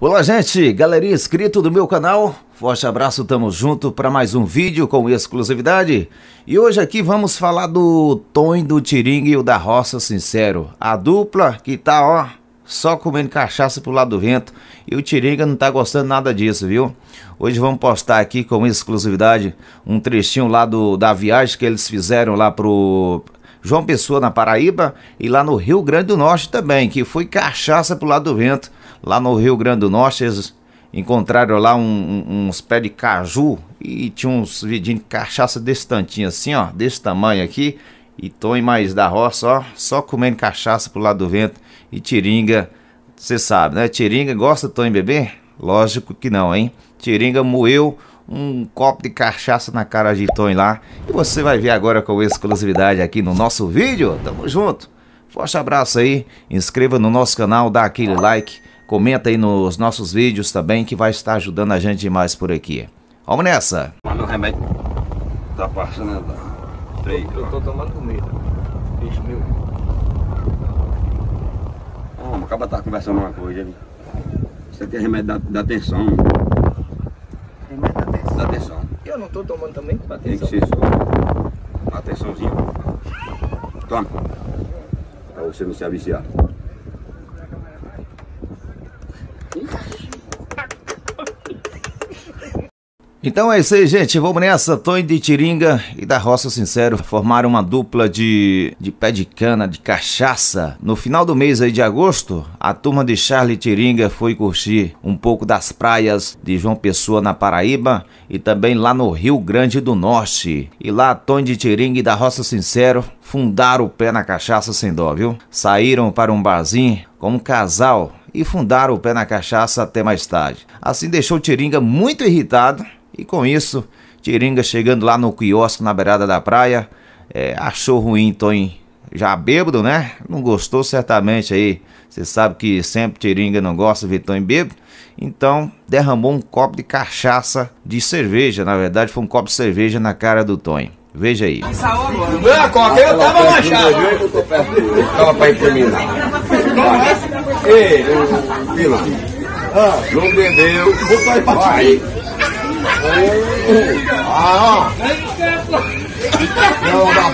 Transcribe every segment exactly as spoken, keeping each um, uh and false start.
Olá, gente, galerinha inscrito do meu canal, forte abraço, tamo junto para mais um vídeo com exclusividade. E hoje aqui vamos falar do Tonho do Tiringa e o da Roça Sincero, a dupla que tá, ó, só comendo cachaça pro lado do vento, e o Tiringa não tá gostando nada disso, viu? Hoje vamos postar aqui com exclusividade um trechinho lá do, da viagem que eles fizeram lá pro João Pessoa, na Paraíba, e lá no Rio Grande do Norte também, que foi cachaça pro lado do vento. Lá no Rio Grande do Norte eles encontraram lá um, um, uns pés de caju e tinha uns vidinhos de cachaça desse tantinho assim, ó, desse tamanho aqui. E Tonho mais da roça, ó, só comendo cachaça pro lado do vento. E Tiringa, você sabe, né? Tiringa gosta de Tonho beber? Lógico que não, hein? Tiringa moeu um copo de cachaça na cara de Tonho lá. E você vai ver agora com exclusividade aqui no nosso vídeo. Tamo junto. Forte abraço aí. Inscreva no nosso canal, dá aquele like. Comenta aí nos nossos vídeos também, que vai estar ajudando a gente demais por aqui. Vamos nessa! Mano, o remédio tá passando. Três. Eu tô tomando comida. Bicho meu. Oh, o cara tá conversando uma coisa ali. Isso aqui é remédio da, da tensão. Remédio da atenção. Da tensão. Eu não tô tomando também pra Tem que atenção. ser só uma tensãozinha. Toma. Pra você não se aviciar. Então é isso aí, gente, vamos nessa. Tonho de Tiringa e da Roça Sincero formaram uma dupla de, de pé de cana, de cachaça. No final do mês aí de agosto, a turma de Charlie Tiringa foi curtir um pouco das praias de João Pessoa, na Paraíba, e também lá no Rio Grande do Norte. E lá Tonho de Tiringa e da Roça Sincero fundaram o pé na cachaça sem dó, viu? Saíram para um barzinho como um casal e fundaram o pé na cachaça até mais tarde. Assim deixou Tiringa muito irritado. E com isso, Tiringa chegando lá no quiosque na beirada da praia, é, achou ruim Tonho já bêbado, né? Não gostou certamente aí. Você sabe que sempre Tiringa não gosta de ver Tonho bêbado. Então derramou um copo de cachaça, de cerveja, na verdade foi um copo de cerveja na cara do Tonho. Veja aí. Não, coca, eu tava manchado. Tava pra imprimir. Ei, Vila. Não bebeu. Botou aí pra vai. Ah, não dá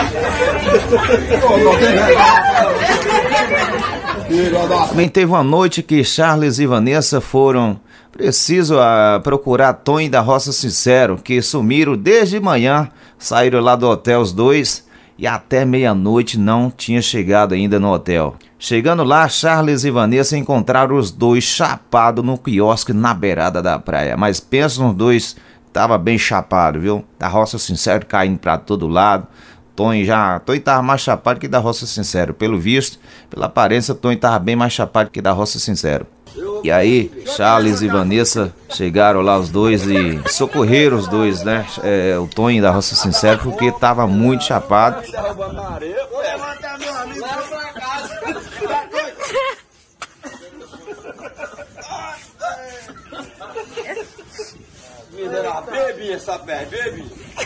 pra. Também teve uma noite que Charles e Vanessa foram preciso a procurar Tonho da Roça Sincero, que sumiram desde manhã, saíram lá do hotel os dois e até meia-noite não tinha chegado ainda no hotel. Chegando lá, Charles e Vanessa encontraram os dois chapados no quiosque na beirada da praia. Mas pensa nos dois, tava bem chapado, viu? Da Roça Sincero caindo pra todo lado. Tonho já, Tonho tava mais chapado que da Roça Sincero. Pelo visto, pela aparência, Tonho tava bem mais chapado que da Roça Sincero. E aí, Charles e Vanessa chegaram lá os dois e socorreram os dois, né? É, o Tonho da Roça Sincero, porque tava muito chapado. Bebi essa pé, bebi.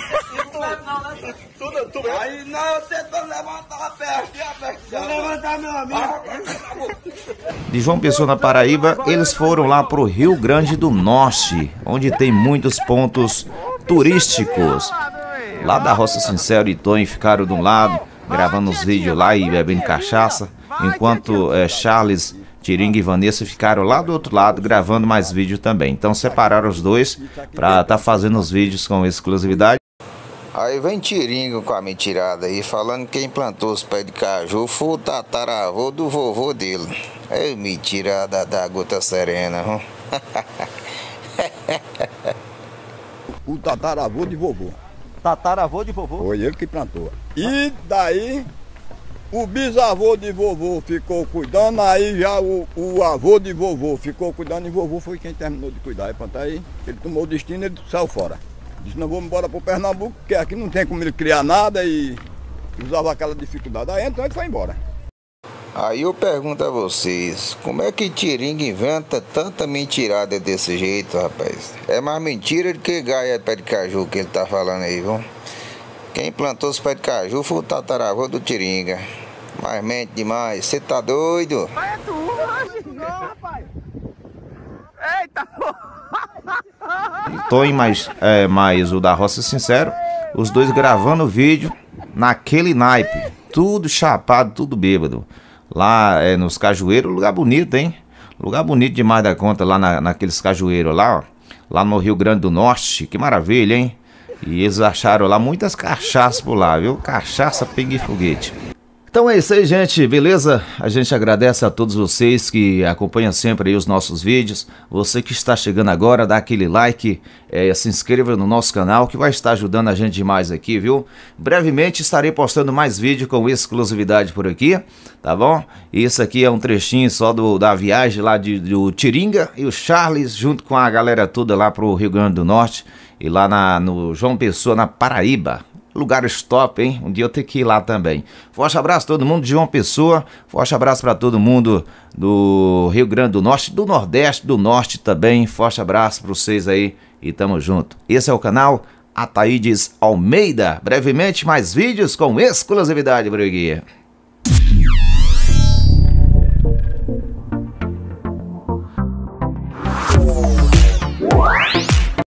Tudo, tudo. Aí não, eu tento levantar a pé aqui, a pé. Vou levantar meu amigo. De João Pessoa, na Paraíba, eles foram lá pro Rio Grande do Norte, onde tem muitos pontos turísticos. Lá da Roça Sincero e Tonho ficaram de um lado, gravando os vídeos lá e bebendo cachaça, enquanto é, Charles, Tiringa e Vanessa ficaram lá do outro lado gravando mais vídeos também. Então separaram os dois pra tá fazendo os vídeos com exclusividade. Aí vem Tiringa com a mentirada aí, falando que quem plantou os pés de caju foi o tataravô do vovô dele. É mentirada da gota serena, viu? O tataravô de vovô. Tataravô de vovô? Foi ele que plantou. E daí, o bisavô de vovô ficou cuidando, aí já o, o avô de vovô ficou cuidando e vovô foi quem terminou de cuidar. E pronto, aí ele tomou o destino e ele saiu fora. Disse, não vou embora para o Pernambuco, porque aqui não tem como ele criar nada e usava aquela dificuldade. Aí então ele foi embora. Aí eu pergunto a vocês, como é que Tiringa inventa tanta mentirada desse jeito, rapaz? É mais mentira do que gaia de pé de caju que ele tá falando aí, viu? Quem plantou os pés de caju foi o tataravô do Tiringa. Mas mente demais, você tá doido? Mas é tu, não, rapaz. Eita, Tonho mais, é, mais o da Roça Sincero, os dois gravando vídeo naquele naipe, tudo chapado, tudo bêbado. Lá é, nos cajueiros, lugar bonito, hein? Lugar bonito demais da conta, lá na, naqueles cajueiros lá, ó. Lá no Rio Grande do Norte, que maravilha, hein? E eles acharam lá muitas cachaças por lá, viu? Cachaça, pinga e foguete. Então é isso aí, gente, beleza? A gente agradece a todos vocês que acompanham sempre aí os nossos vídeos. Você que está chegando agora, dá aquele like, é, se inscreva no nosso canal que vai estar ajudando a gente demais aqui, viu? Brevemente estarei postando mais vídeo com exclusividade por aqui, tá bom? Isso aqui é um trechinho só do, da viagem lá de, do Tiringa e o Charles junto com a galera toda lá pro Rio Grande do Norte e lá na, no João Pessoa, na Paraíba. Lugares top, hein? Um dia eu tenho que ir lá também. Forte abraço a todo mundo de João Pessoa. Forte abraço para todo mundo do Rio Grande do Norte, do Nordeste, do Norte também. Forte abraço para vocês aí e tamo junto. Esse é o canal Ataídes Almeida. Brevemente mais vídeos com exclusividade por aqui.